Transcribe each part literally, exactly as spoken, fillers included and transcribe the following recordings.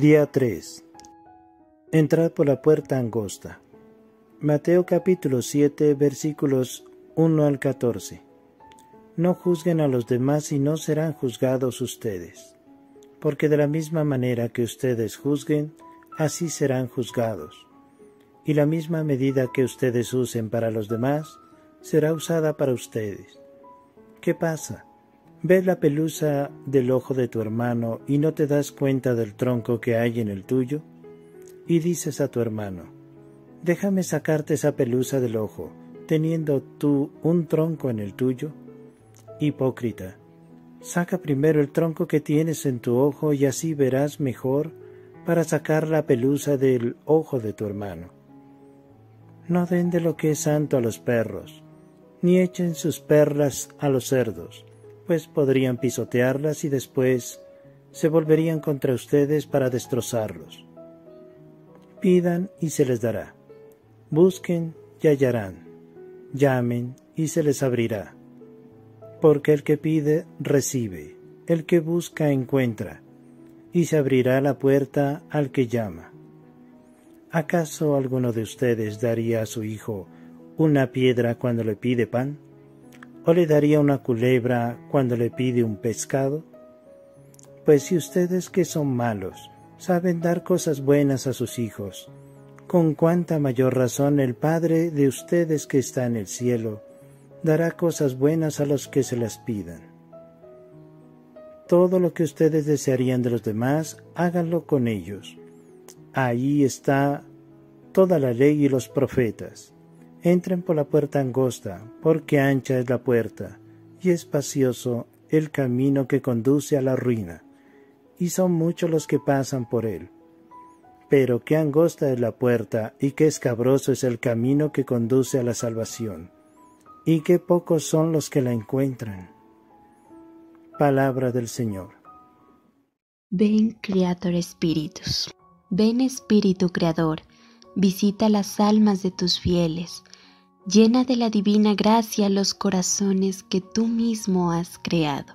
Día tres. Entrad por la puerta angosta. Mateo capítulo siete, versículos uno al catorce. No juzguen a los demás y no serán juzgados ustedes, porque de la misma manera que ustedes juzguen, así serán juzgados. Y la misma medida que ustedes usen para los demás, será usada para ustedes. ¿Qué pasa? ¿Ves la pelusa del ojo de tu hermano y no te das cuenta del tronco que hay en el tuyo? Y dices a tu hermano, déjame sacarte esa pelusa del ojo, teniendo tú un tronco en el tuyo. Hipócrita, saca primero el tronco que tienes en tu ojo y así verás mejor para sacar la pelusa del ojo de tu hermano. No den de lo que es santo a los perros, ni echen sus perlas a los cerdos, pues podrían pisotearlas y después se volverían contra ustedes para destrozarlos. Pidan y se les dará. Busquen y hallarán. Llamen y se les abrirá. Porque el que pide, recibe. El que busca, encuentra. Y se abrirá la puerta al que llama. ¿Acaso alguno de ustedes daría a su hijo una piedra cuando le pide pan? ¿O le daría una culebra cuando le pide un pescado? Pues si ustedes que son malos saben dar cosas buenas a sus hijos, con cuánta mayor razón el Padre de ustedes que está en el cielo dará cosas buenas a los que se las pidan. Todo lo que ustedes desearían de los demás, háganlo con ellos. Ahí está toda la ley y los profetas. Entren por la puerta angosta, porque ancha es la puerta, y espacioso el camino que conduce a la ruina, y son muchos los que pasan por él. Pero qué angosta es la puerta, y qué escabroso es el camino que conduce a la salvación, y qué pocos son los que la encuentran. Palabra del Señor. Ven, Creator Spiritus. Ven, Espíritu Creador, visita las almas de tus fieles. Llena de la divina gracia los corazones que tú mismo has creado.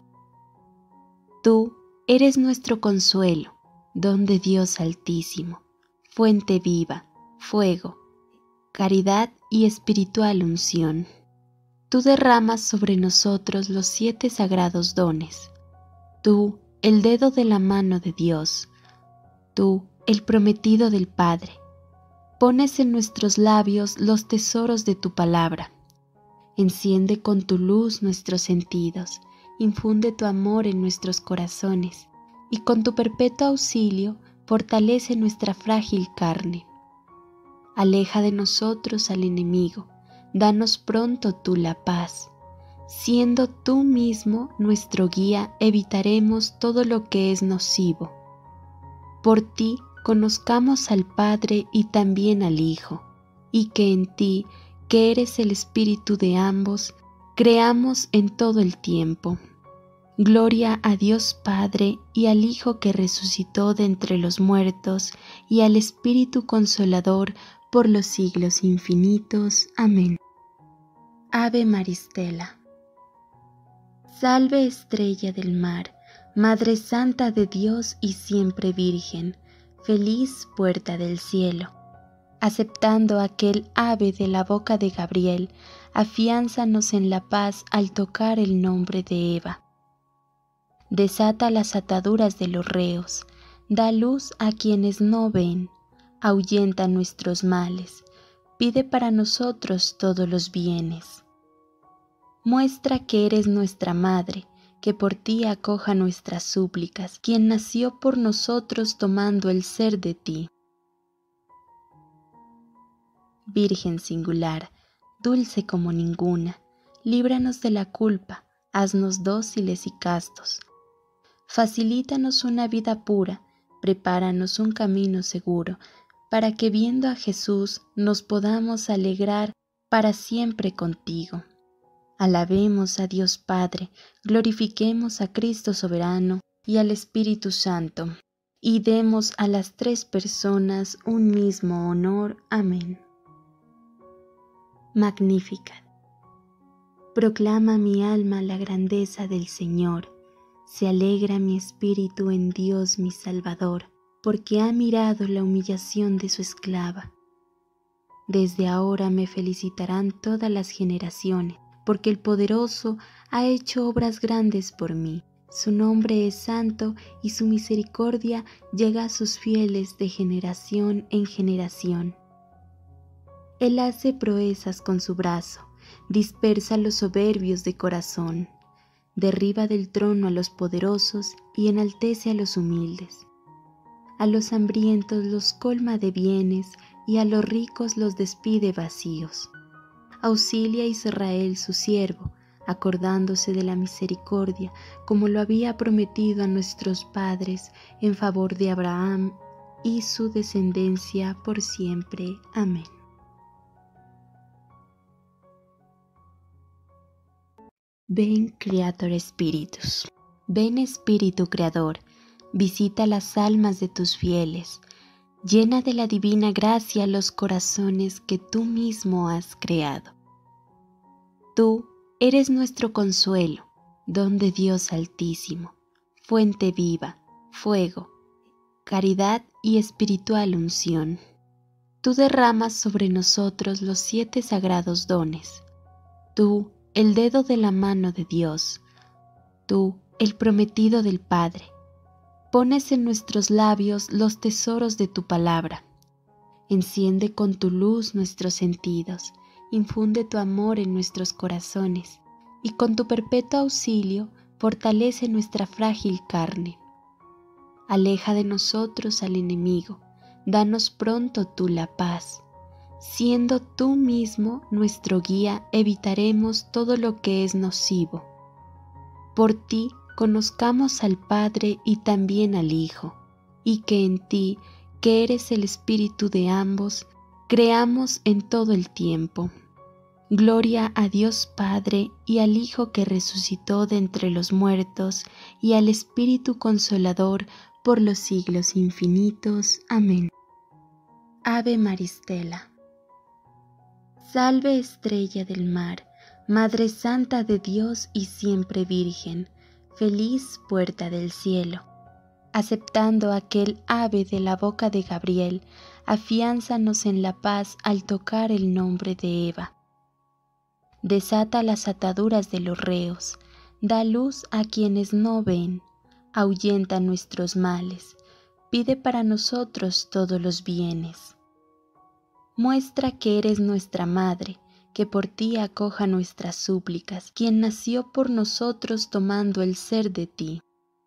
Tú eres nuestro consuelo, don de Dios Altísimo, fuente viva, fuego, caridad y espiritual unción. Tú derramas sobre nosotros los siete sagrados dones. Tú, el dedo de la mano de Dios. Tú, el prometido del Padre. Pones en nuestros labios los tesoros de tu palabra. Enciende con tu luz nuestros sentidos, infunde tu amor en nuestros corazones, y con tu perpetuo auxilio fortalece nuestra frágil carne. Aleja de nosotros al enemigo, danos pronto tú la paz. Siendo tú mismo nuestro guía, evitaremos todo lo que es nocivo. Por ti, conozcamos al Padre y también al Hijo, y que en ti, que eres el Espíritu de ambos, creamos en todo el tiempo. Gloria a Dios Padre y al Hijo que resucitó de entre los muertos, y al Espíritu Consolador por los siglos infinitos. Amén. Ave Maristela. Salve estrella del mar, Madre Santa de Dios y siempre Virgen, feliz puerta del cielo. Aceptando aquel ave de la boca de Gabriel, afiánzanos en la paz al tocar el nombre de Eva. Desata las ataduras de los reos, da luz a quienes no ven, ahuyenta nuestros males, pide para nosotros todos los bienes. Muestra que eres nuestra Madre, que por ti acoja nuestras súplicas, quien nació por nosotros tomando el ser de ti. Virgen singular, dulce como ninguna, líbranos de la culpa, haznos dóciles y castos. Facilítanos una vida pura, prepáranos un camino seguro, para que viendo a Jesús nos podamos alegrar para siempre contigo. Alabemos a Dios Padre, glorifiquemos a Cristo soberano y al Espíritu Santo, y demos a las tres personas un mismo honor. Amén. Magnificat. Proclama mi alma la grandeza del Señor, se alegra mi espíritu en Dios mi Salvador, porque ha mirado la humillación de su esclava. Desde ahora me felicitarán todas las generaciones, porque el Poderoso ha hecho obras grandes por mí. Su nombre es santo y su misericordia llega a sus fieles de generación en generación. Él hace proezas con su brazo, dispersa a los soberbios de corazón, derriba del trono a los poderosos y enaltece a los humildes. A los hambrientos los colma de bienes y a los ricos los despide vacíos. Auxilia a Israel su siervo, acordándose de la misericordia, como lo había prometido a nuestros padres, en favor de Abraham y su descendencia por siempre. Amén. Ven, Creator Spiritus. Ven, Espíritu Creador, visita las almas de tus fieles. Llena de la divina gracia los corazones que tú mismo has creado. Tú eres nuestro consuelo, don de Dios Altísimo, fuente viva, fuego, caridad y espiritual unción. Tú derramas sobre nosotros los siete sagrados dones. Tú, el dedo de la mano de Dios. Tú, el prometido del Padre. Pones en nuestros labios los tesoros de tu palabra. Enciende con tu luz nuestros sentidos, infunde tu amor en nuestros corazones, y con tu perpetuo auxilio fortalece nuestra frágil carne. Aleja de nosotros al enemigo, danos pronto tú la paz. Siendo tú mismo nuestro guía, evitaremos todo lo que es nocivo. Por ti, conozcamos al Padre y también al Hijo, y que en ti, que eres el Espíritu de ambos, creamos en todo el tiempo. Gloria a Dios Padre y al Hijo que resucitó de entre los muertos, y al Espíritu Consolador por los siglos infinitos. Amén. Ave Maristela. Salve estrella del mar, Madre Santa de Dios y siempre Virgen, feliz puerta del cielo. Aceptando aquel ave de la boca de Gabriel, afiánzanos en la paz al tocar el nombre de Eva. Desata las ataduras de los reos, da luz a quienes no ven, ahuyenta nuestros males, pide para nosotros todos los bienes. Muestra que eres nuestra Madre, que por ti acoja nuestras súplicas, quien nació por nosotros tomando el ser de ti.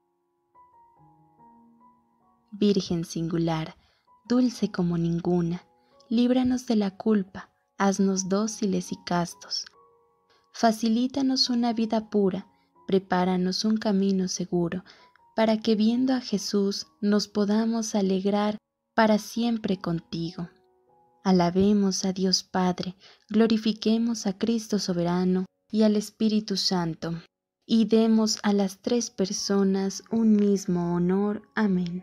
Virgen singular, dulce como ninguna, líbranos de la culpa, haznos dóciles y castos. Facilítanos una vida pura, prepáranos un camino seguro, para que viendo a Jesús nos podamos alegrar para siempre contigo. Alabemos a Dios Padre, glorifiquemos a Cristo soberano y al Espíritu Santo, y demos a las tres personas un mismo honor. Amén.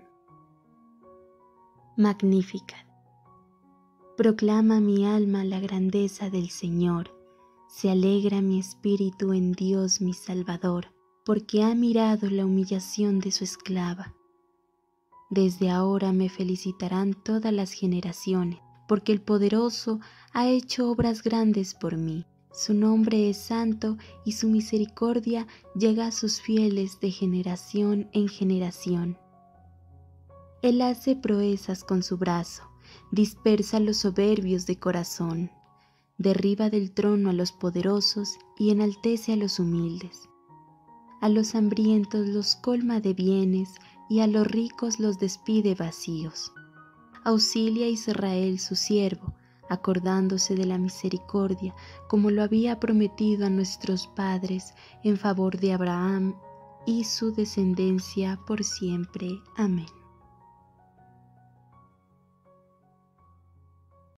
Magnificat. Proclama mi alma la grandeza del Señor, se alegra mi espíritu en Dios mi Salvador, porque ha mirado la humillación de su esclava. Desde ahora me felicitarán todas las generaciones, porque el Poderoso ha hecho obras grandes por mí. Su nombre es santo y su misericordia llega a sus fieles de generación en generación. Él hace proezas con su brazo, dispersa a los soberbios de corazón, derriba del trono a los poderosos y enaltece a los humildes. A los hambrientos los colma de bienes y a los ricos los despide vacíos. Auxilia a Israel su siervo, acordándose de la misericordia, como lo había prometido a nuestros padres, en favor de Abraham y su descendencia por siempre. Amén.